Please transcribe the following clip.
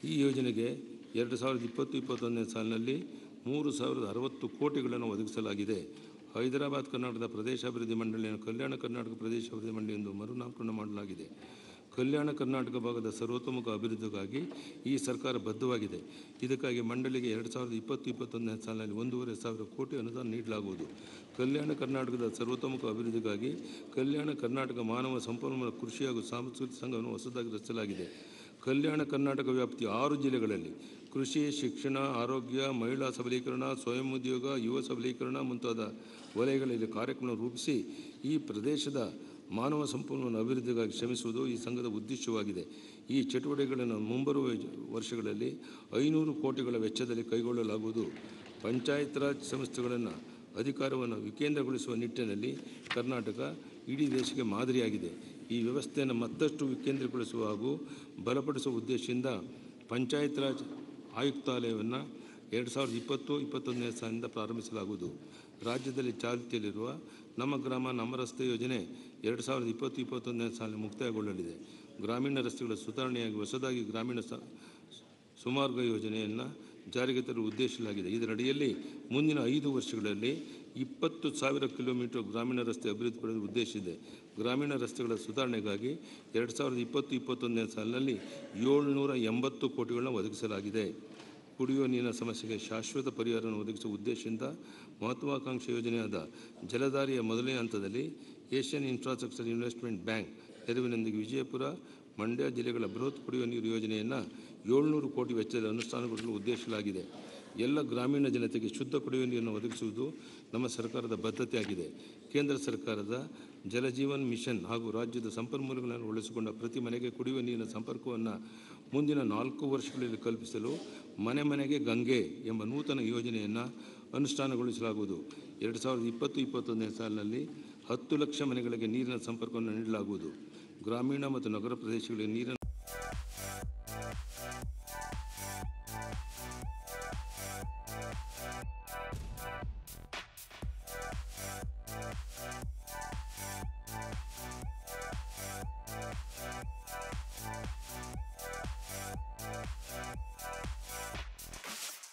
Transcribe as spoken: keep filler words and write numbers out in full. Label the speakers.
Speaker 1: ಈ ಯೋಜನೆಗೆ ಎರಡು ಸಾವಿರದ ಇಪ್ಪತ್ತು ಇಪ್ಪತ್ತೊಂದನೇ ಸಾಲಿನಲ್ಲಿ ಮೂರು ಸಾವಿರದ ಅರವತ್ತು ಕೋಟಿಗಳನ್ನು ಒದಗಿಸಲಾಗಿದೆ. ಹೈದರಾಬಾದ್ ಕರ್ನಾಟಕದ ಪ್ರದೇಶಾಭಿವೃದ್ಧಿ ಮಂಡಳಿಯನ್ನು ಕಲ್ಯಾಣ ಕರ್ನಾಟಕ ಪ್ರದೇಶಾಭಿವೃದ್ಧಿ ಮಂಡಳಿ ಎಂದು ಮರುನಾಮಕರಣ ಮಾಡಲಾಗಿದೆ. ಕಲ್ಯಾಣ ಕರ್ನಾಟಕ ಭಾಗದ ಸರ್ವತೋಮುಖ ಅಭಿವೃದ್ಧಿಗಾಗಿ ಈ ಸರ್ಕಾರ ಬದ್ಧವಾಗಿದೆ. ಇದಕ್ಕಾಗಿ ಮಂಡಳಿಗೆ ಎರಡು ಸಾವಿರದ ಇಪ್ಪತ್ತು ಇಪ್ಪತ್ತೊಂದನೇ ಸಾಲಿನಲ್ಲಿ ಒಂದೂವರೆ ಸಾವಿರ ಕೋಟಿ ಅನುದಾನ ನೀಡಲಾಗುವುದು. ಕಲ್ಯಾಣ ಕರ್ನಾಟಕದ ಸರ್ವತೋಮುಖ ಅಭಿವೃದ್ಧಿಗಾಗಿ ಕಲ್ಯಾಣ ಕರ್ನಾಟಕ ಮಾನವ ಸಂಪನ್ಮೂಲ ಕೃಷಿ ಹಾಗೂ ಸಾಂಸ್ಕೃತಿಕ ಸಂಘವನ್ನು ಹೊಸದಾಗಿ ರಚಿಸಲಾಗಿದೆ. ಕಲ್ಯಾಣ ಕರ್ನಾಟಕ ವ್ಯಾಪ್ತಿಯ ಆರು ಜಿಲ್ಲೆಗಳಲ್ಲಿ ಕೃಷಿ, ಶಿಕ್ಷಣ, ಆರೋಗ್ಯ, ಮಹಿಳಾ ಸಬಲೀಕರಣ, ಸ್ವಯಂ ಉದ್ಯೋಗ, ಯುವ ಸಬಲೀಕರಣ ಮುಂತಾದ ವಲಯಗಳಲ್ಲಿ ಕಾರ್ಯಕ್ರಮ ರೂಪಿಸಿ ಈ ಪ್ರದೇಶದ ಮಾನವ ಸಂಪನ್ಮೂಲ ಅಭಿವೃದ್ಧಿಗಾಗಿ ಶ್ರಮಿಸುವುದು ಈ ಸಂಘದ ಉದ್ದೇಶವಾಗಿದೆ. ಈ ಚಟುವಟಿಕೆಗಳನ್ನು ಮುಂಬರುವ ವರ್ಷಗಳಲ್ಲಿ ಐನೂರು ಕೋಟಿಗಳ ವೆಚ್ಚದಲ್ಲಿ ಕೈಗೊಳ್ಳಲಾಗುವುದು. ಪಂಚಾಯತ್ ರಾಜ್ ಸಂಸ್ಥೆಗಳನ್ನು ಅಧಿಕಾರವನ್ನು ವಿಕೇಂದ್ರಗೊಳಿಸುವ ನಿಟ್ಟಿನಲ್ಲಿ ಕರ್ನಾಟಕ ಇಡೀ ದೇಶಕ್ಕೆ ಮಾದರಿಯಾಗಿದೆ. ಈ ವ್ಯವಸ್ಥೆಯನ್ನು ಮತ್ತಷ್ಟು ವಿಕೇಂದ್ರೀಕರಿಸುವ ಹಾಗೂ ಬಲಪಡಿಸುವ ಉದ್ದೇಶದಿಂದ ಪಂಚಾಯತ್ ರಾಜ್ ಆಯುಕ್ತಾಲಯವನ್ನು ಎರಡು ಸಾವಿರದ ಇಪ್ಪತ್ತು ಇಪ್ಪತ್ತೊಂದನೇ ಸಾಲಿನಿಂದ ಪ್ರಾರಂಭಿಸಲಾಗುವುದು. ರಾಜ್ಯದಲ್ಲಿ ಚಾಲ್ತಿಯಲ್ಲಿರುವ ನಮ್ಮ ಗ್ರಾಮ ನಮ್ಮ ರಸ್ತೆ ಯೋಜನೆ ಎರಡು ಸಾವಿರದ ಇಪ್ಪತ್ತು ಇಪ್ಪತ್ತೊಂದನೇ ಸಾಲಿನ ಮುಕ್ತಾಯಗೊಳ್ಳಲಿದೆ. ಗ್ರಾಮೀಣ ರಸ್ತೆಗಳ ಸುಧಾರಣೆಯಾಗಿ ಹೊಸದಾಗಿ ಗ್ರಾಮೀಣ ಸ ಸುಮಾರ್ಗ ಯೋಜನೆಯನ್ನು ಜಾರಿಗೆ ತರಲು ಉದ್ದೇಶಿಸಲಾಗಿದೆ. ಇದರಡಿಯಲ್ಲಿ ಮುಂದಿನ ಐದು ವರ್ಷಗಳಲ್ಲಿ ಇಪ್ಪತ್ತು ಸಾವಿರ ಕಿಲೋಮೀಟರ್ ಗ್ರಾಮೀಣ ರಸ್ತೆ ಅಭಿವೃದ್ಧಿಪಡಿಸಲು ಉದ್ದೇಶಿಸಿದೆ. ಗ್ರಾಮೀಣ ರಸ್ತೆಗಳ ಸುಧಾರಣೆಗಾಗಿ ಎರಡು ಸಾವಿರದ ಇಪ್ಪತ್ತು ಇಪ್ಪತ್ತೊಂದನೇ ಸಾಲಿನಲ್ಲಿ ಏಳುನೂರ ಎಂಬತ್ತು ಕೋಟಿಗಳನ್ನು ಒದಗಿಸಲಾಗಿದೆ. ಕುಡಿಯುವ ನೀರಿನ ಸಮಸ್ಯೆಗೆ ಶಾಶ್ವತ ಪರಿಹಾರವನ್ನು ಒದಗಿಸುವ ಉದ್ದೇಶದಿಂದ ಮಹತ್ವಾಕಾಂಕ್ಷಿ ಯೋಜನೆಯಾದ ಜಲಧಾರಿಯ ಮೊದಲನೇ ಹಂತದಲ್ಲಿ ಏಷ್ಯನ್ ಇನ್ಫ್ರಾಸ್ಟ್ರಕ್ಚರ್ ಇನ್ವೆಸ್ಟ್ಮೆಂಟ್ ಬ್ಯಾಂಕ್ ನೆರವಿನೊಂದಿಗೆ ವಿಜಯಪುರ, ಮಂಡ್ಯ ಜಿಲ್ಲೆಗಳ ಬೃಹತ್ ಕುಡಿಯುವ ನೀರು ಯೋಜನೆಯನ್ನು ಏಳುನೂರು ಕೋಟಿ ವೆಚ್ಚದಲ್ಲಿ ಅನುಷ್ಠಾನಗೊಳಿಸಲು ಉದ್ದೇಶಿಸಲಾಗಿದೆ. ಎಲ್ಲ ಗ್ರಾಮೀಣ ಜನತೆಗೆ ಶುದ್ಧ ಕುಡಿಯುವ ನೀರನ್ನು ಒದಗಿಸುವುದು ನಮ್ಮ ಸರ್ಕಾರದ ಬದ್ಧತೆಯಾಗಿದೆ. ಕೇಂದ್ರ ಸರ್ಕಾರದ ಜಲಜೀವನ್ ಮಿಷನ್ ಹಾಗೂ ರಾಜ್ಯದ ಸಂಪನ್ಮೂಲಗಳನ್ನು ಉಳಿಸಿಕೊಂಡ ಪ್ರತಿ ಮನೆಗೆ ಕುಡಿಯುವ ನೀರಿನ ಸಂಪರ್ಕವನ್ನು ಮುಂದಿನ ನಾಲ್ಕು ವರ್ಷಗಳಲ್ಲಿ ಕಲ್ಪಿಸಲು ಮನೆ ಮನೆಗೆ ಗಂಗೆ ಎಂಬ ನೂತನ ಯೋಜನೆಯನ್ನು ಅನುಷ್ಠಾನಗೊಳಿಸಲಾಗುವುದು. ಎರಡು ಸಾವಿರದ ಇಪ್ಪತ್ತು ಇಪ್ಪತ್ತೊಂದನೇ ಸಾಲಿನಲ್ಲಿ ಹತ್ತು ಲಕ್ಷ ಮನೆಗಳಿಗೆ ನೀರಿನ ಸಂಪರ್ಕವನ್ನು ನೀಡಲಾಗುವುದು. ಗ್ರಾಮೀಣ ಮತ್ತು ನಗರ ಪ್ರದೇಶಗಳಿಗೆ ನೀರಿನ